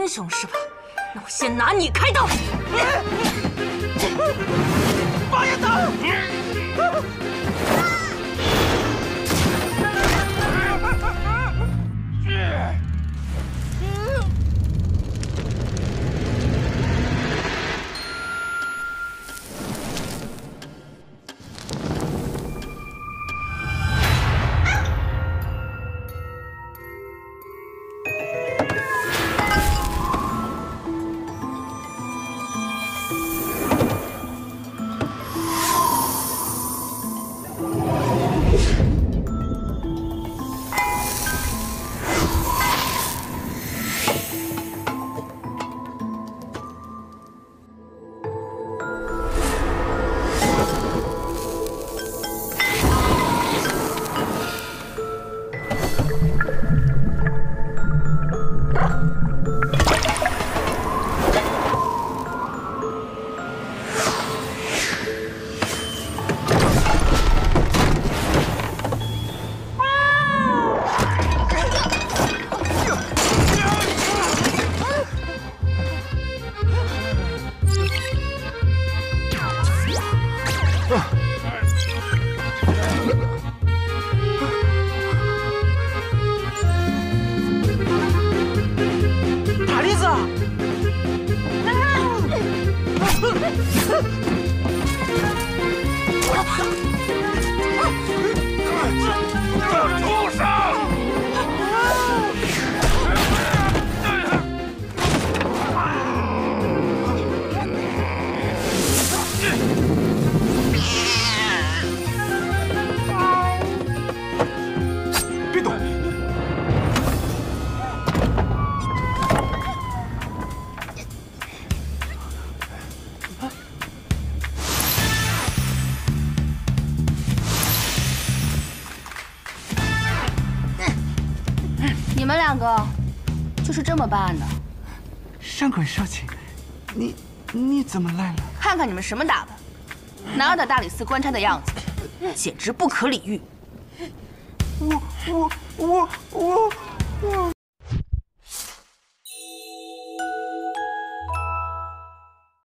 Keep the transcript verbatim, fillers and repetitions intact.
英雄是吧？那我先拿你开刀。 八爷等！ 你们两个就是这么办案的？ 上官少卿，你你怎么来了？ 看看你们什么打扮，哪有点大理寺官差的样子，简直不可理喻。 我我我我我。